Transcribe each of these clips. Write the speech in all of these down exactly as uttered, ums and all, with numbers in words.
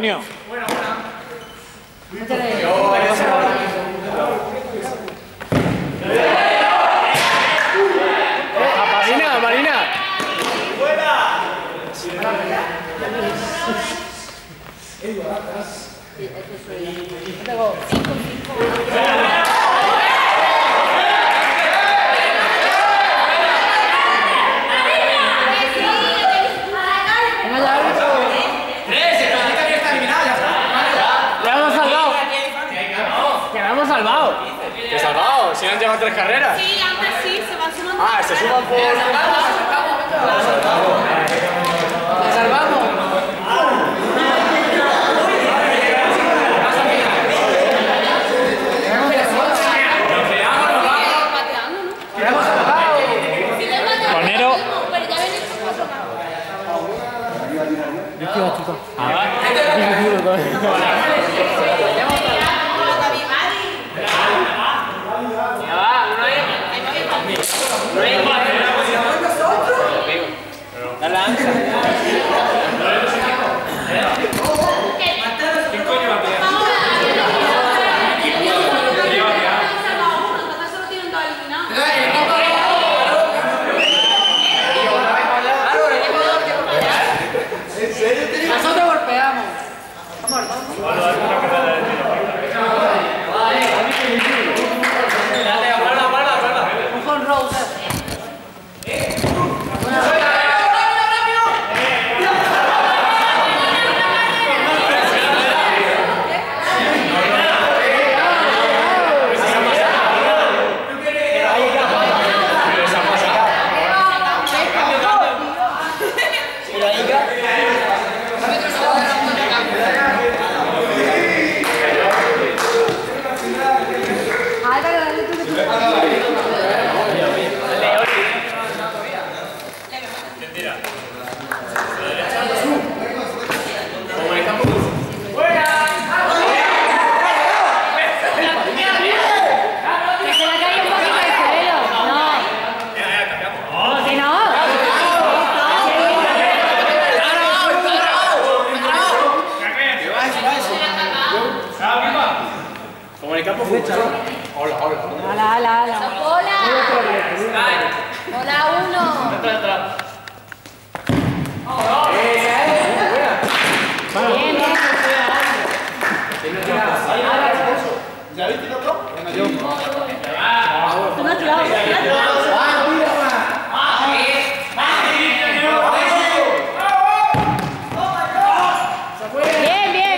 Antonio. Buena, buena. Marina, Marina. Tengo cinco, cinco. Salvado. ¿Qué salvado? Si no han llegado tres carreras. Sí, antes sí, se van sumando. Ah, se suman por... ¡La salvamos! ¡La salvamos! Conero. Pero ya ven estos cuatro cabos. Dale la ancha. ¿Quién coño va a pillar? Nosotros golpeamos. Vamos, vamos. Un con Rose. Como en el campo fútbol. Hola, hola. Hola, hola, hola. Hola. Hola, uno. Entra, entra. Bien, bien. ¿Ya viste el otro? Venga, yo. Tú no has tirado. Bien, bien.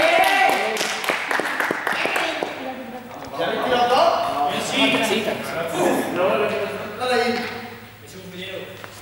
¿Ya viste el otro? Sí, sí. Dale ahí. Es un compañero.